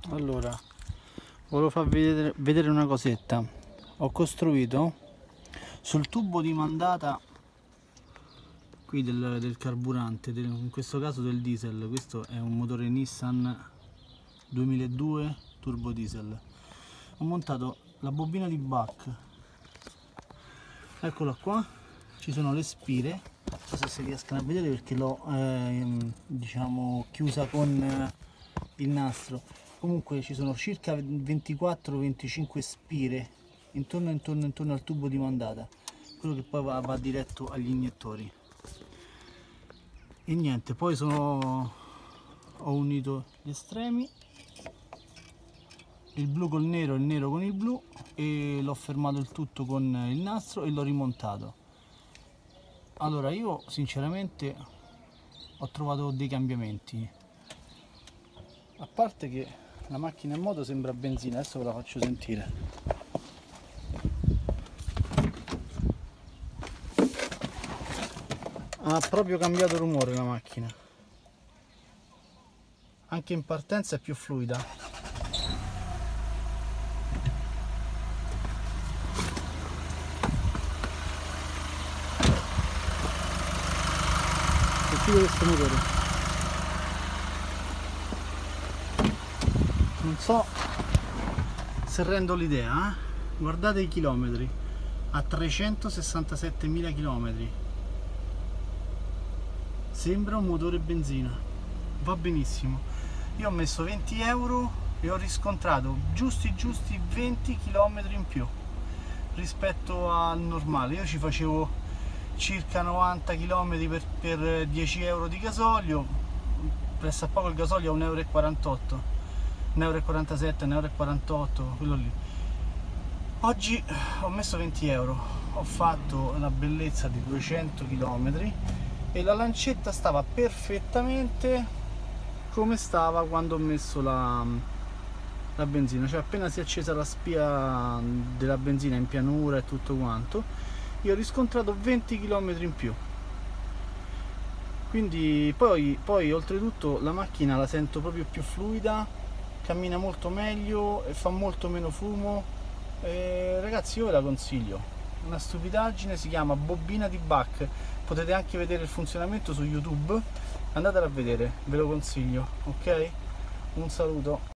Allora, volevo farvi vedere una cosetta. Ho costruito sul tubo di mandata qui del carburante, in questo caso del diesel. Questo è un motore Nissan 2002 turbo diesel. Ho montato la bobina di Bach, eccola qua. Ci sono le spire, non so se si riescono a vedere perché l'ho diciamo chiusa con il nastro. Comunque ci sono circa 24-25 spire intorno al tubo di mandata, quello che poi va diretto agli iniettori. E niente, poi ho unito gli estremi, il blu col nero e il nero con il blu, e l'ho fermato il tutto con il nastro e l'ho rimontato. Allora, io sinceramente ho trovato dei cambiamenti, a parte che la macchina in moto sembra benzina. Adesso ve la faccio sentire. Ha proprio cambiato rumore la macchina, anche in partenza è più fluida. Sentite questo motore, non so se rendo l'idea, guardate i chilometri, a 367.000 chilometri. Sembra un motore benzina, va benissimo. Io ho messo 20 euro e ho riscontrato giusti 20 km in più rispetto al normale. Io ci facevo circa 90 km per 10 euro di gasolio, presso a poco il gasolio a 1,48 euro, 1,47 euro, 1,48 euro, quello lì. Oggi ho messo 20 euro, ho fatto una bellezza di 200 km e la lancetta stava perfettamente come stava quando ho messo la benzina, cioè appena si è accesa la spia della benzina in pianura e tutto quanto, io ho riscontrato 20 km in più. Quindi poi oltretutto la macchina la sento proprio più fluida, cammina molto meglio e fa molto meno fumo. Ragazzi, io ve la consiglio, una stupidaggine, si chiama bobina di Bach. Potete anche vedere il funzionamento su YouTube, andatela a vedere, ve lo consiglio, ok? Un saluto.